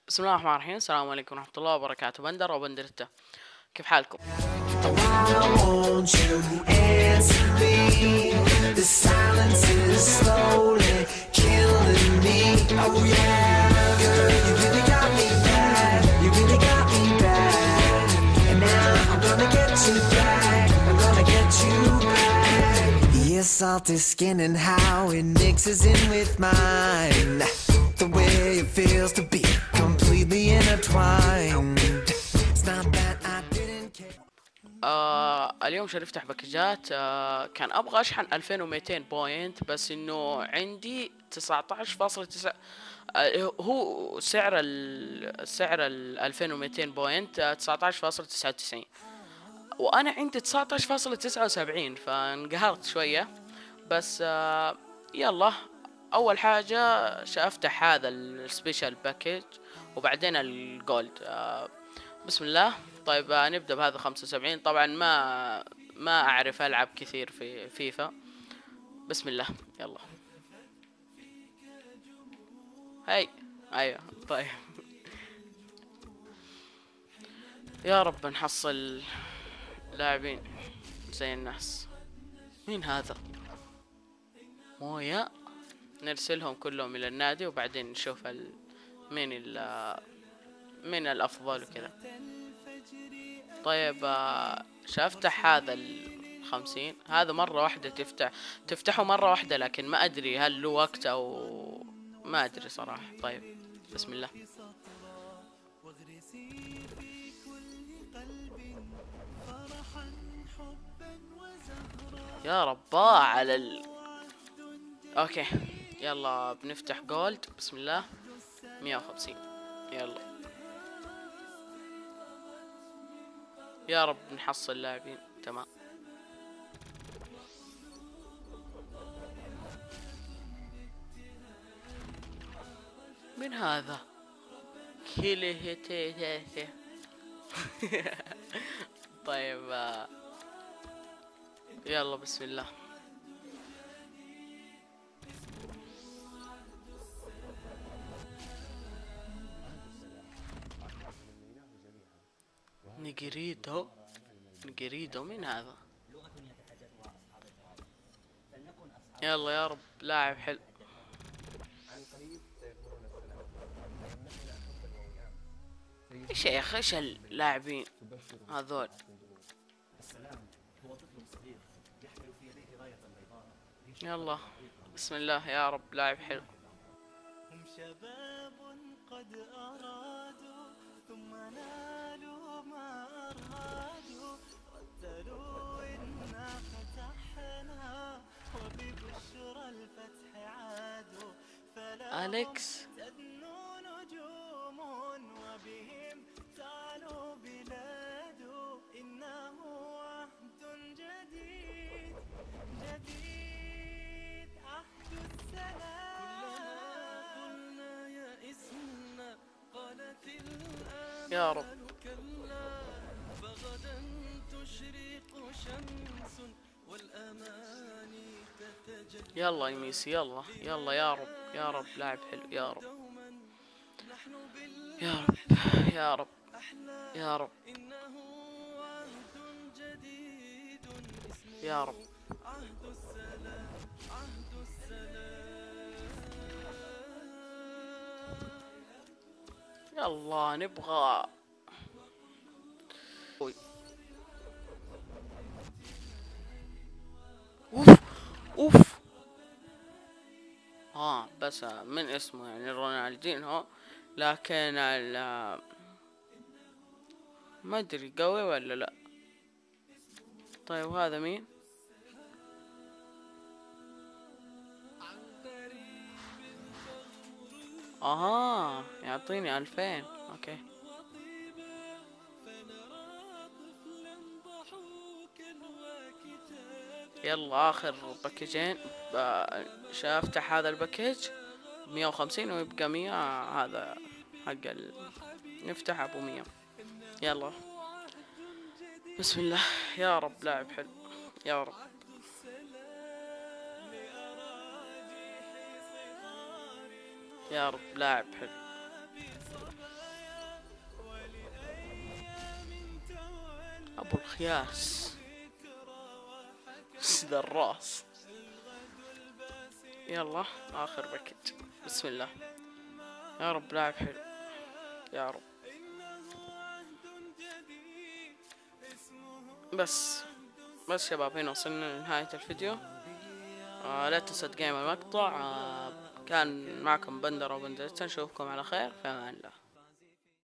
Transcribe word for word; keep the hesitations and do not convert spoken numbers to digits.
بسم الله الرحمن الرحيم. السلام عليكم ورحمة الله وبركاته. بندر أو بندرتا، كيف حالكم؟ Salty skin and how it mixes in with mine. The way it feels to be completely intertwined. It's not that I didn't care. آه اليوم شو نفتح باكجات. آه كان أبغى أشحن ألفين ومئتين بوينت، بس إنه عندي تسعة عشر فاصلة تسعة. آه هو سعر ال سعر ال ألفين ومئتين بوينت آه تسعة عشر فاصلة تسعة وتسعين، وأنا عندي تسعة عشر فاصلة تسعة وسبعين، فانقهرت شوية. بس آه يلا، اول حاجة سافتح هذا السبيشال باكج وبعدين الجولد. آه بسم الله. طيب آه نبدأ بهذا خمسة وسبعين. طبعا ما ما اعرف العب كثير في فيفا. بسم الله يلا. هاي ايوه طيب. يا رب نحصل لاعبين زي الناس. مين هذا؟ مويا. نرسلهم كلهم الى النادي وبعدين نشوف ال... مين ال... مين الافضل وكذا. طيب آه، شافتح هذا الخمسين. هذا مرة واحدة تفتح تفتحه مرة واحدة، لكن ما ادري هل له وقت او ما ادري صراحة. طيب بسم الله. يا رباه على ال... اوكي يلا بنفتح جولد. بسم الله. مية وخمسين. يلا يا رب نحصل لاعبين. تمام. من هذا؟ كيليهيتي. طيب آه، يلا بسم الله. نيجريدو. نيجريدو من هذا؟ يلا يا رب لاعب حلو. ايش يا اخي، ايش اللاعبين هذول؟ يلا بسم الله يا رب لاعب حلو. هم شباب قد أرادوا ثم نالوا ما أرادوا، رتلوا إنا فتحنا وببشرى الفتح عادوا، فلا أليكس. تدنو نجوم وبهم تعلو بلاد، إنه عهد جديد جديد عهد السلام. يا رب فغدا تشرق شمس والأماني تتجلى. يلا يا ميسي يلا يلا يا رب يا رب لاعب حلو. يا رب يا رب يا رب يا رب يا رب. عهد السلام عهد السلام. يلا نبغى. اوف اوف. اه بس من اسمه يعني رونالدينهو، لكن ال ما ادري قوي ولا لا. طيب هذا مين؟ اها يعطيني ألفين. اوكي يلا اخر باكجين. شافتح هذا الباكج مية وخمسين ويبقى مية. هذا حق ال... نفتح ابو مية. يلا بسم الله يا رب لاعب حلو. يا رب يا رب لاعب حلو. ابو الخياس ذا الراس. يلا اخر باكج، بسم الله. يا رب لاعب حلو يا رب. بس بس شباب، هنا وصلنا لنهاية الفيديو. آه لا تنسى تقيم المقطع. آه كان معكم بندر وبندرتن، نشوفكم على خير في امان الله.